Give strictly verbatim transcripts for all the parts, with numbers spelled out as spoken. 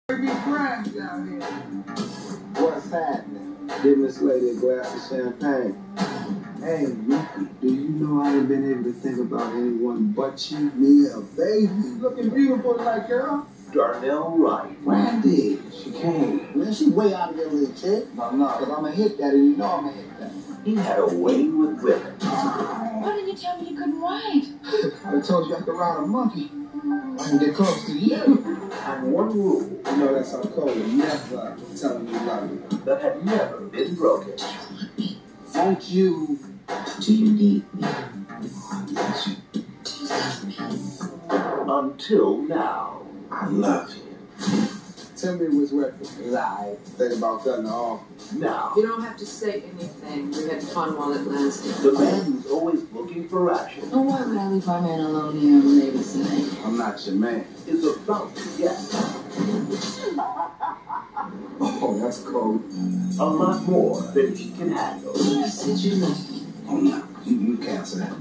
Be cracked down here. What's happening? Give Miss Lady a glass of champagne. Hey, Lucky, do you know I ain't been able to think about anyone but you? Me, a baby. Looking beautiful tonight, girl. Darnell Wright. Randy, she came. Man, she way out of your league, kid. No, no, because I'm a hit daddy. You know I'm a hit daddy. He had a way with women. Why didn't you tell me you couldn't ride? I told you I could ride a monkey. I can get close to you. And one rule You know that's our code. Never tell me you love me. that had never been broken. Won't you? Do you need me? I love you. Do you love me? Until now. I love you. Tell me what's worth it. Lie. Think about cutting her off. Now, You don't have to say anything. We had fun while it lasted. the man who's always looking for action Oh, why would I leave my man alone here on Lady's night? I'm not your man. is about to get Oh, that's cold. a lot more than he can handle. You said you loved me. Oh, no. You, you cancel that.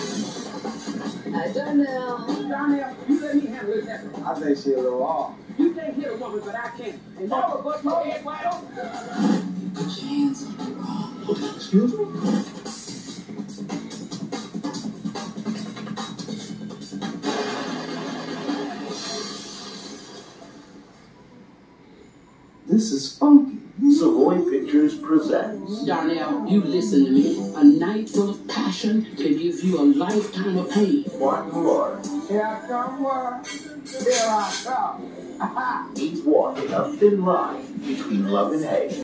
I don't know. Darnell, you let me handle this effort. I think she a little off. You can't hit a woman, but I can. And never put your head wide open. You put your hands on me wrong. Excuse me? This is funky. Savoy Pictures presents Darnell, you listen to me. A night full of passion can give you a lifetime of pain. Martin Lawrence. Here I come, what? Here I come. He's walking a thin line between love and hate.